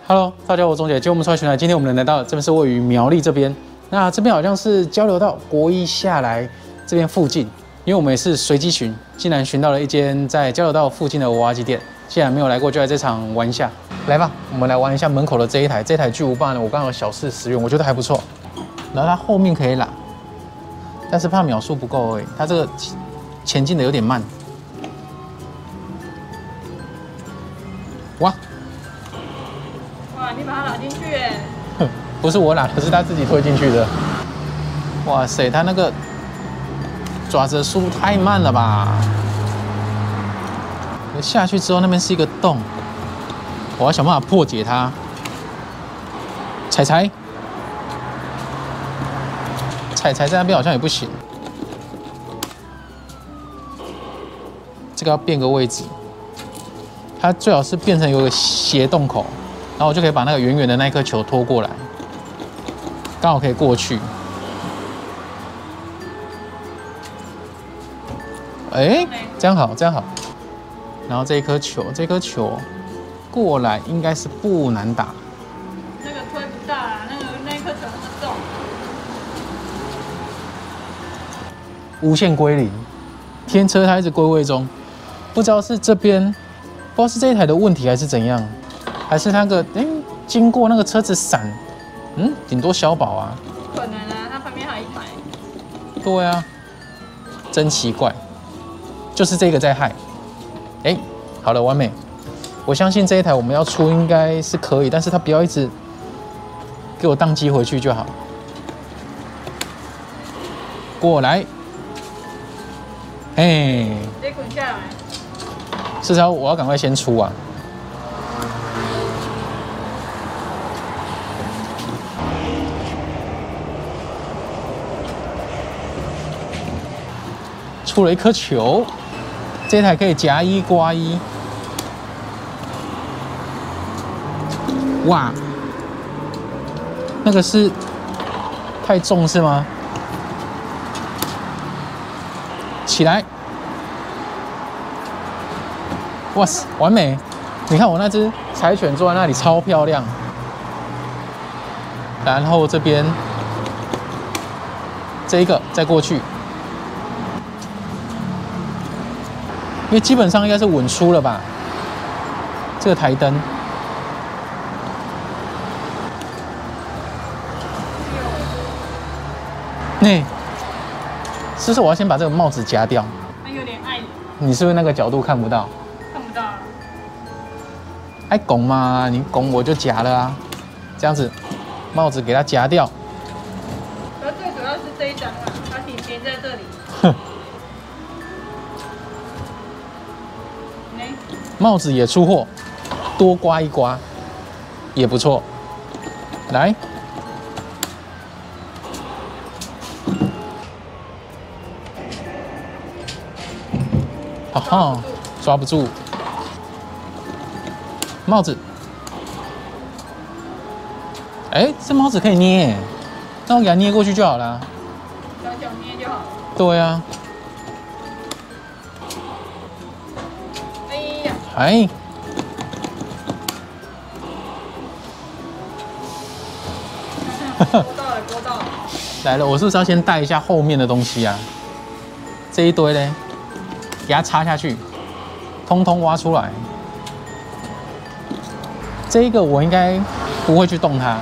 Hello， 大家好，我钟姐。今天我们出来巡来，今天我们来到这边是位于苗栗这边。那这边好像是交流道国一下来这边附近，因为我们也是随机巡，竟然巡到了一间在交流道附近的娃娃机店。既然没有来过，就来这场玩一下。来吧，我们来玩一下门口的这一台巨无霸呢，我刚好小试10元，我觉得还不错。然后它后面可以拉，但是怕秒数不够而已，它这个前进的有点慢。哇！ 哇，你把它拉进去耶！ 不是我拉的，是他自己推进去的。哇塞，他那个爪子的速度太慢了吧！下去之后，那边是一个洞，我要想办法破解它。彩彩在那边好像也不行，这个要变个位置，它最好是变成有个斜洞口。然后我就可以把那个圆圆的那一颗球拖过来，刚好可以过去。哎，这样好，这样好。然后这颗球过来应该是不难打。 那个推不大啊，那一颗球那么重。 无限归零，天车它一直归位中，不知道是这边，不知道是这一台的问题还是怎样。还是那个经过那个车子闪，顶多小保啊。 不可能啊，它旁边还有一台。 对啊，真奇怪，就是这个在害。哎，好了，完美。我相信这一台我们要出应该是可以，但是它不要一直给我宕机回去就好。过来，哎， 得滚下来。 是要我要赶快先出啊。出了一颗球，这台可以夹1刮1。哇，那个是太重是吗？起来！哇塞，完美！你看我那只柴犬坐在那里超漂亮。然后这边这一个再过去。因为基本上应该是稳出了吧，这个台灯。是不是我要先把这个帽子夹掉？ 那有点碍。 你是不是那个角度看不到？ 看不到啊。 爱拱嘛，你拱我就夹了啊，这样子，帽子给它夹掉。 而最主要是这一张啊，它停在这里。 哼。帽子也出货，多刮1刮也不错。来，哈哈，抓不住。帽子，哎，这帽子可以捏，那我给它捏过去就好了。 小小捏就好了。 对啊。哎， 拨到了。 来了，我是不是要先带一下后面的东西啊？这一堆嘞，给它插下去，通通挖出来。这一个我应该不会去动它，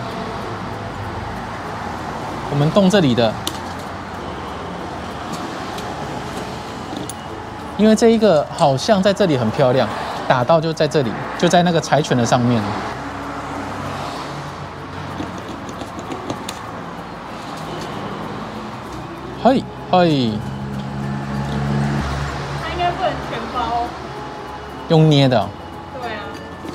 我们动这里的，因为这一个好像在这里很漂亮。打到就在这里，就在那个柴犬的上面。嘿，嘿。 它应该不能全包。 用捏的。 对啊。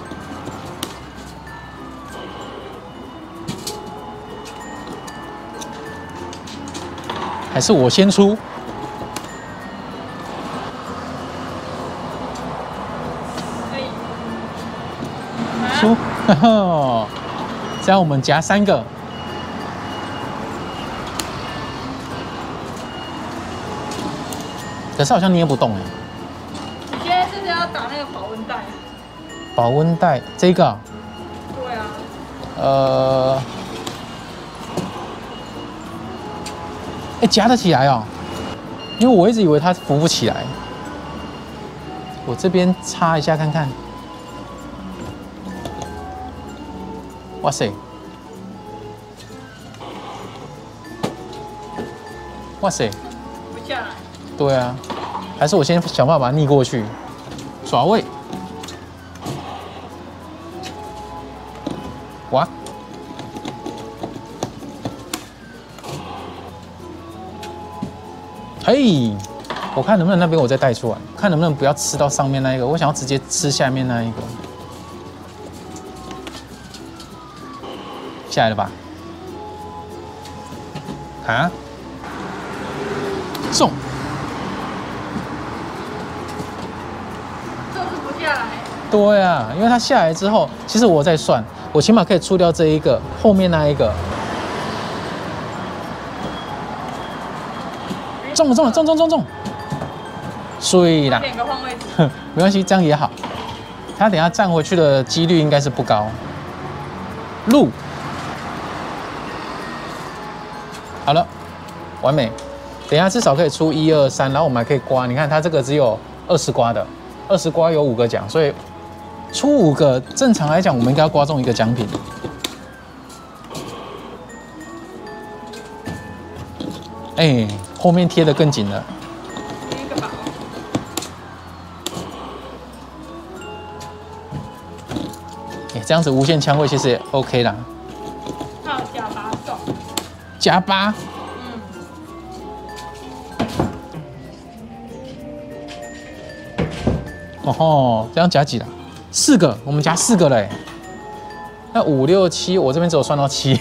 还是我先出？出，这样我们夹3个。可是好像捏不动哎。 你现在是不是要打那个保温袋？ 保温袋这个、啊？ 对啊。 夹得起来哦，因为我一直以为它浮不起来。我这边擦一下看看。哇塞！哇塞！ 不下来。 对啊，还是我先想办法把它逆过去，爪位。哇！嘿，我看能不能那边我再带出来，看能不能不要吃到上面那一个，我想要直接吃下面那一个。下来了吧？啊？中！ 就是不下来。 对啊，因为它下来之后，其实我在算，我起码可以出掉这一个，后面那一个。中了中了中中中中！所以啦， 点个换位置。 没关系，这样也好。他等下站回去的几率应该是不高。路。好了，完美。等一下至少可以出1、2、3，然后我们还可以刮。你看它这个只有20刮的，20刮有5个奖，所以出5个，正常来讲我们应该要刮中1个奖品。哎，后面贴得更紧了。 第一个宝。 哎，这样子无限枪位其实也 OK 啦。 还有加8送。 加8。哦吼，这样加几了？4个，我们加4个嘞。那5、6、7，我这边只有算到7。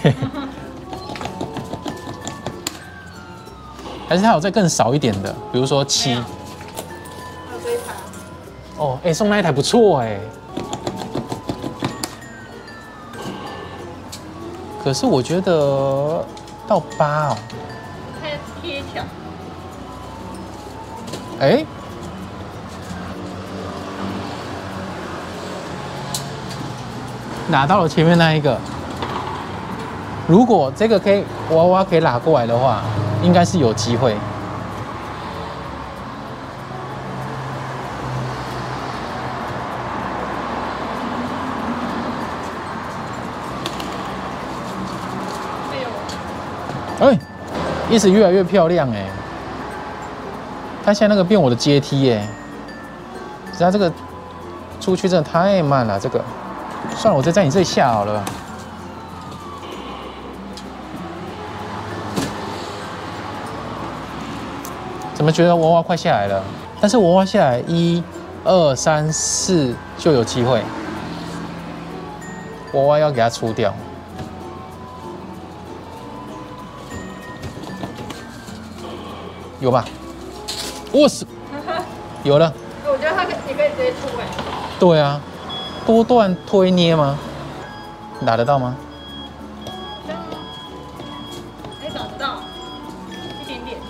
还是它有再更少一点的，比如说7。 还有这一台。 哦，哎，送那一台不错哎。可是我觉得到8哦。 太贴墙。 哎。拿到了前面那一个，如果这个可以娃娃可以拉过来的话，应该是有机会。哎，一直越来越漂亮哎！它现在那个变我的阶梯哎，只是它这个出去真的太慢了，这个。算了，我再在你这里下好了。怎么觉得娃娃快下来了？但是娃娃下来1、2、3、4就有机会。娃娃要给它出掉。有吧？哇塞，有了。 我觉得它也可以直接出哎。 对啊。多段推捏吗？打得到吗？ 哎，打得到，一点点。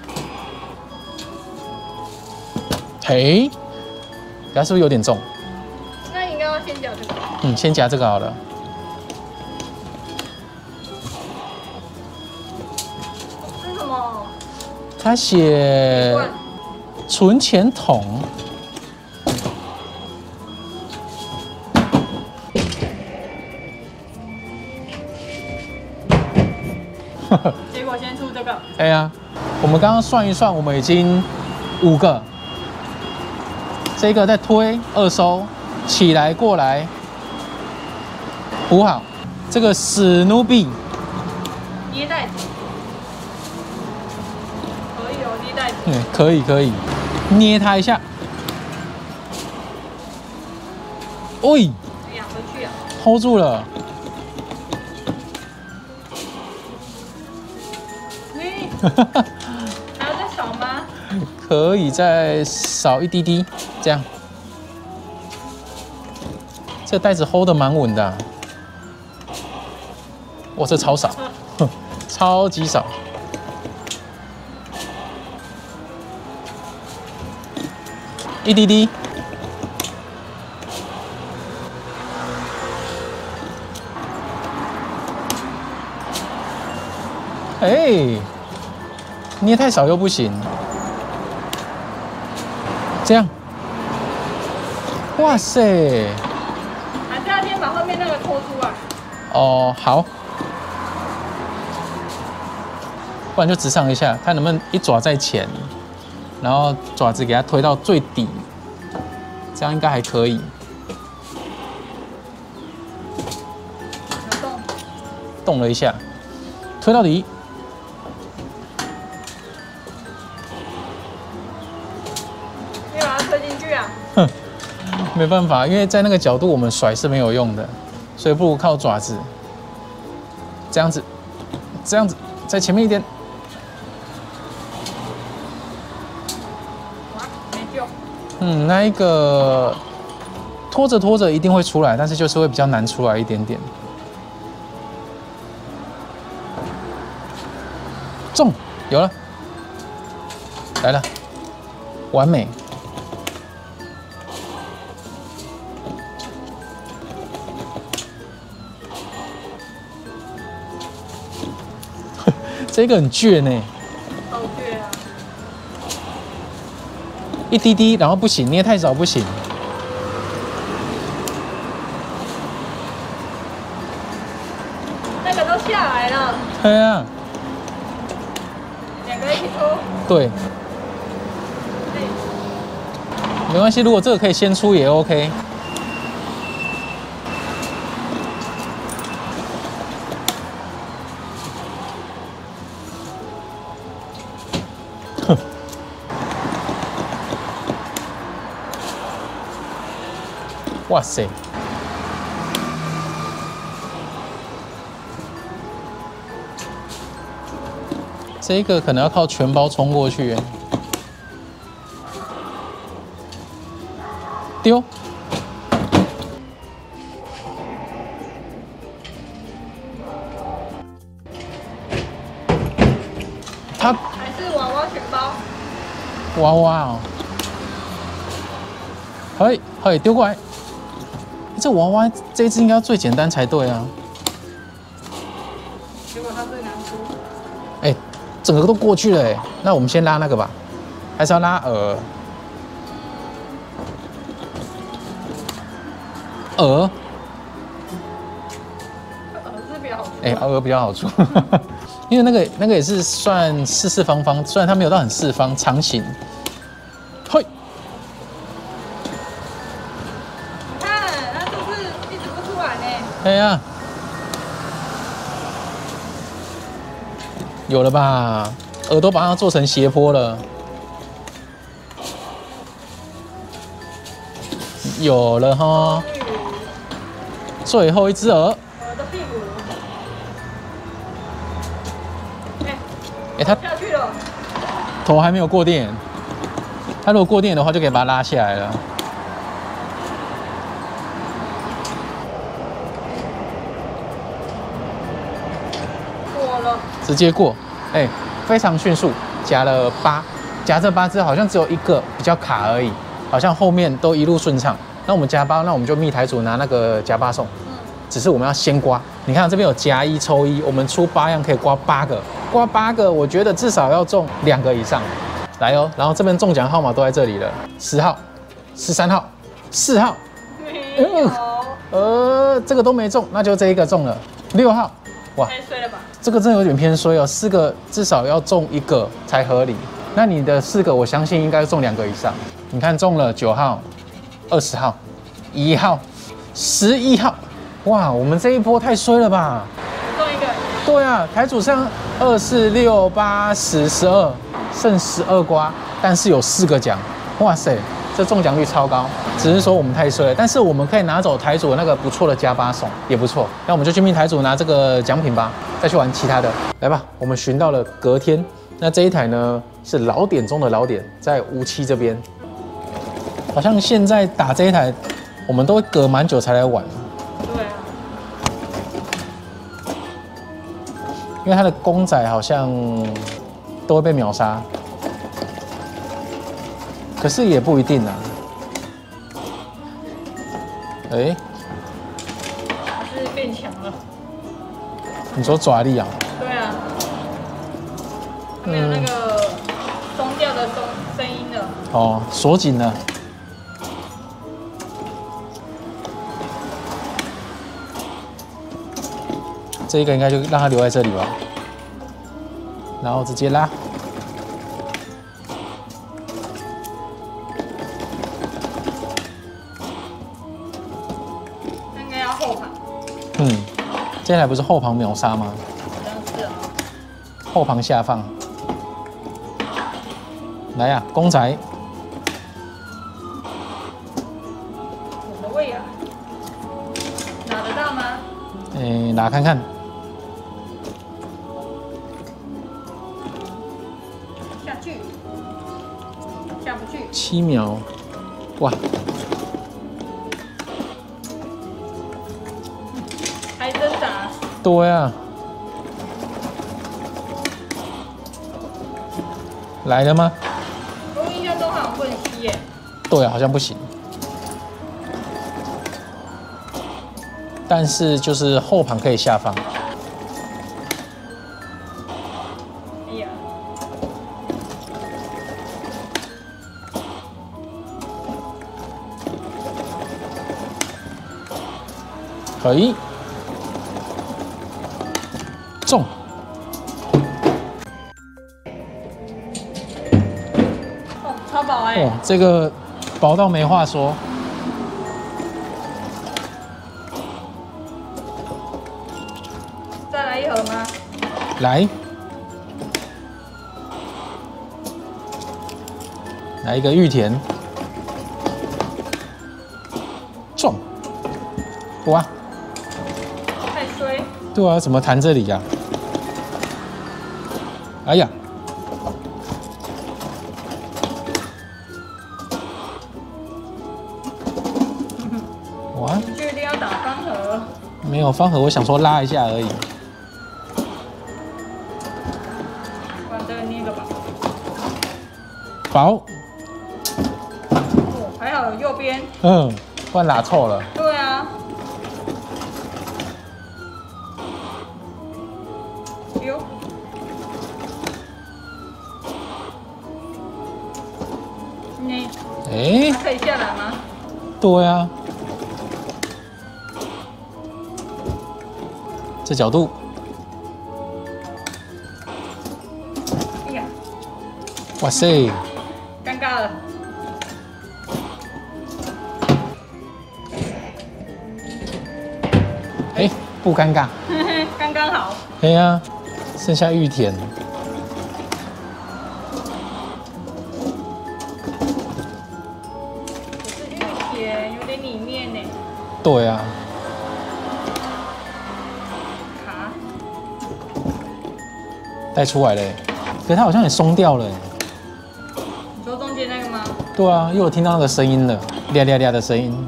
嘿，它是不是有点重？ 那应该要先夹这个。 嗯，先夹这个好了。 这是什么？ 它写存钱筒。 结果先出这个。 哎呀，我们刚刚算一算，我们已经5个。这个再推2收，起来过来，补好。这个史努比捏袋子，可以哦，捏袋子。 嗯，可以可以，捏它一下。喂， 哎呀，回去啊 ，hold 住了。 还要再少吗？ 可以再少一滴滴，这样。这袋子 hold 得蛮稳的、啊。哇，这超少，超级少。一滴滴。 哎，捏太少又不行。这样，哇塞！ 还是要先把后面那个拖出来。 哦，好，不然就直上一下，看能不能一爪在前，然后爪子给它推到最底，这样应该还可以。 有动。 动了一下，推到底。 你把它推进去啊？ 哼，没办法，因为在那个角度我们甩是没有用的，所以不如靠爪子。这样子，这样子，在前面一点。 哇，没救。 那一个拖着拖着一定会出来，但是就是会比较难出来一点点。中，有了，来了，完美。这个很倔呢， 好倔啊！ 一滴滴，然后不行，捏太少不行。 那个都下来了， 对啊， 两个一起拖。 对，没关系，如果这个可以先出也 OK。哇塞！这个可能要靠全包冲过去。丢！它还是娃娃全包。 娃娃哦，嘿，嘿，丢过来。这娃娃这一只应该要最简单才对啊！ 结果它最难出。 哎，整个都过去了哎，那我们先拉那个吧，还是要拉鹅？鹅？ 是比较好出。 哎，鹅比较好出，因为那个也是算四四方方，虽然它没有到很四方，长形。嘿， 你看，它是不是一直不出来呢？ 哎呀，有了吧？耳朵把它做成斜坡了，有了哈。最后一只鹅， 我的屁股。 哎，它下去了。 头还没有过电，它如果过电的话，就可以把它拉下来了。 过了。 直接过，哎，非常迅速，夹了8，夹这8只好像只有一个比较卡而已，好像后面都一路顺畅。那我们夹8，那我们就密台主拿那个夹8送，只是我们要先刮。你看这边有夹1抽1，我们出8样可以刮8个，刮8个，我觉得至少要中2个以上。来哦，然后这边中奖号码都在这里了，10号、13号、4号， 没有。 这个都没中，那就这一个中了，6号，哇， 太衰了吧？ 这个真的有点偏衰哦，4个至少要中1个才合理。那你的4个，我相信应该中2个以上。你看中了9号、20号、1号、11号，哇，我们这一波太衰了吧？ 中一个。 对啊，台主剩2、4、6、8、10、12，剩12刮，但是有4个奖，哇塞，这中奖率超高。只是说我们太衰了，但是我们可以拿走台主的那个不错的加8送，也不错。那我们就去命台主拿这个奖品吧，再去玩其他的。来吧，我们寻到了隔天，那这一台呢是老点中的老点，在57这边。好像现在打这一台，我们都会隔蛮久才来玩。 对啊。 因为它的公仔好像都会被秒杀，可是也不一定啊。哎， 还是变强了。 你说爪力啊？ 对啊。 没有那个松掉的声音了。 哦，锁紧了。这个应该就让它留在这里吧，然后直接拉。 应该要后旁。 接下来不是后旁秒杀吗？ 好像是哦。 后旁下放。来呀、公仔。 我的胃啊，拿得到吗？ 拿看看。 下去，下不去。 7秒，哇！ 还挣扎。 对啊，来了吗？ 我印象中好像不能吸耶。 对啊，好像不行。但是就是后旁可以下放。 哎呀， 可以。中。 哦，超饱哎。 哦，这个薄到没话说。 再来一盒吗？ 来，来一个玉田，中，哇， 太衰。 对啊，怎么弹这里呀、哎呀，哇， 你确定要打方盒？ 没有方盒，我想说拉一下而已。 不然这个捏个吧。 薄， 哦，还好有右边。 不然拉错了。 对啊。哟。你哎， 它可以下来吗？ 对啊，这角度， 哎呀， 哇塞， 尴尬了。 哎，不尴尬。 嘿嘿，刚刚好。 哎呀，剩下玉田。 可是玉田有点里面呢。 对啊， 卡。 带出来了耶，可是它好像也松掉了耶。 你说中间那个吗？ 对啊，又有听到那个声音了，亮亮亮的声音。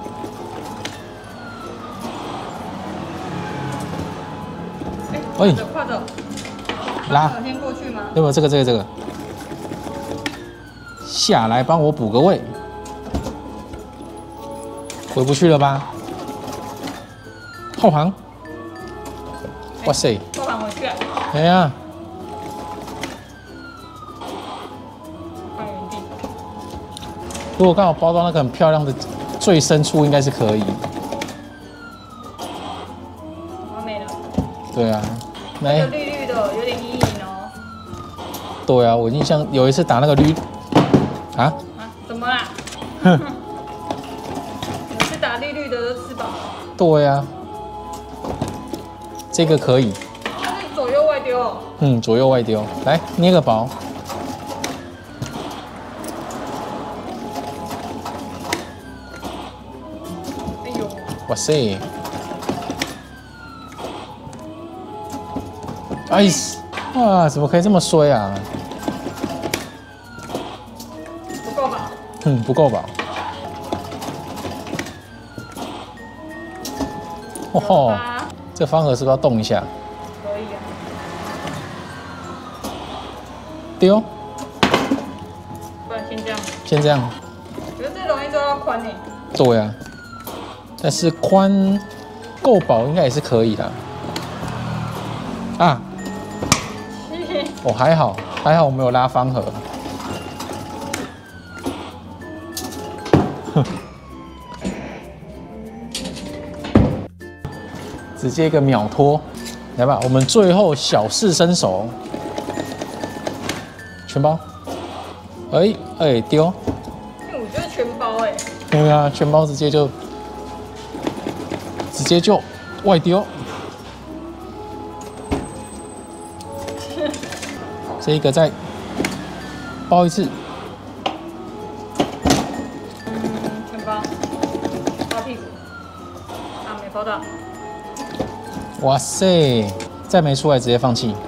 哎，快走！ 拉， 有先过去吗？ 有没有这个？下来帮我补个位，回不去了吧？后行，哇塞， 后盘回去啊！ 哎呀， 放原地。 如果刚好包到那个很漂亮的最深处，应该是可以。 完美了。 对啊， 这个绿绿的有点阴影哦。 对啊，我印象有一次打那个绿，啊？ 啊？怎么啦？ 哼， 每次打绿绿的都吃饱了。 对啊，这个可以。 它是左右外丢哦。 左右外丢，来捏个薄。 哎呦， 哇塞！哎，哇，怎么可以这么衰啊？ 不够吧？ 不够饱。哦吼， 吧？ 这方盒是不是要动一下？ 可以啊。 丢， 不然先这样。 先这样。 可是这容易抓到宽呢。 对啊，但是宽够饱应该也是可以的。啊， 嘿嘿， 哦还好， 还好我没有拉方盒。直接一个秒脱，来吧，我们最后小试身手，全包，丢， 我觉得全包哎， 对啊，全包直接就外丢，这一个再包一次， 全包，包屁股，啊没包到。 哇塞！再没出来直接放弃。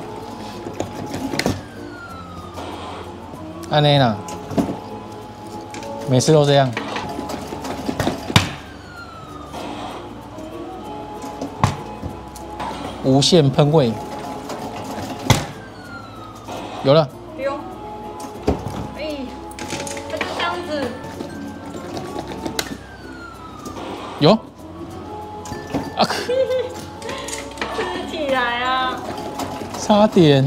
安内啦，每次都这样。无限喷味，有了。 丢。哎，它就这样子。 有。啊！ 吃起来啊！ 差点。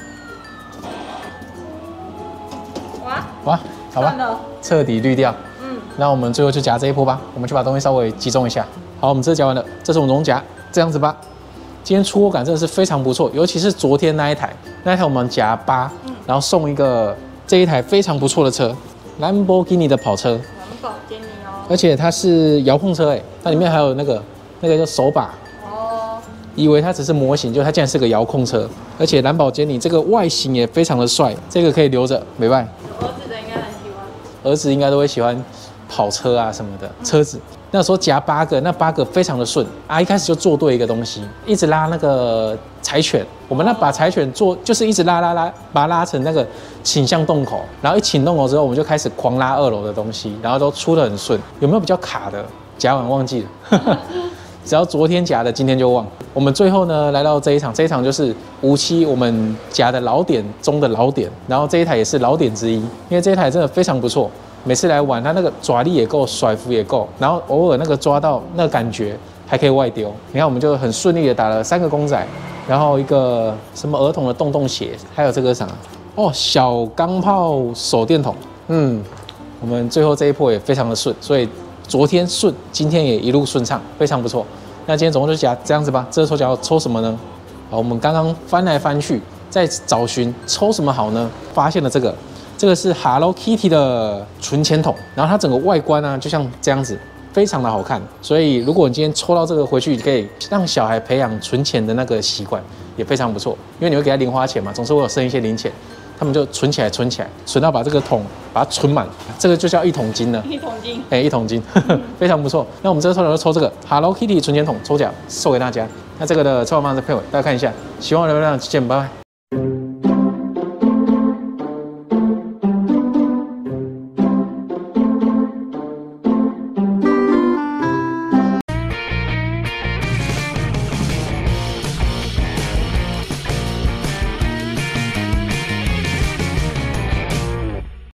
哇，好吧，彻底滤掉。那我们最后就夹这一波吧，我们就把东西稍微集中一下。好，我们这夹完了，这是我们总夹，这样子吧。今天出货感真的是非常不错，尤其是昨天那一台我们夹8，然后送一个这一台非常不错的车，兰博基尼的跑车。 兰博基尼哦。而且它是遥控车它里面还有那个叫手把。哦。以为它只是模型，就它竟然是个遥控车，而且兰博基尼这个外形也非常的帅，这个可以留着，没办法。 儿子的应该很喜欢。 儿子应该都会喜欢跑车啊什么的车子。那时候夹8个，那8个非常的顺啊！一开始就做对一个东西，一直拉那个柴犬，我们把柴犬做就是一直拉，把它拉成那个倾向洞口，然后一倾洞口之后，我们就开始狂拉2楼的东西，然后都出得很顺。有没有比较卡的？夹完忘记了，只要昨天夹的，今天就忘。我们最后呢来到这一场就是57我们夹的老点中的老点，然后这一台也是老点之一，因为这一台真的非常不错。每次来玩，它那个爪力也够，甩幅也够，然后偶尔那个抓到那个感觉还可以外丢。你看，我们就很顺利的打了3个公仔，然后一个什么儿童的洞鞋，还有这个啥小钢炮手电筒。我们最后这一波也非常的顺，所以昨天顺，今天也一路顺畅，非常不错。那今天总共就夹这样子吧。这抽奖要抽什么呢？好，我们刚刚翻来翻去，在找寻抽什么好呢？发现了这个。这个是 Hello Kitty 的存钱筒，然后它整个外观就像这样子，非常的好看。所以如果你今天抽到这个回去，可以让小孩培养存钱的那个习惯，也非常不错。因为你会给他零花钱嘛，总是会有剩一些零钱，他们就存起来，存到把这个桶把它存满，这个就叫1桶金了。 1桶金 ，1桶金，非常不错。那我们这个抽奖就抽这个 Hello Kitty 存钱筒抽奖，送给大家。那这个的抽奖方式配尾，大家看一下。喜欢我的流量，见，拜拜。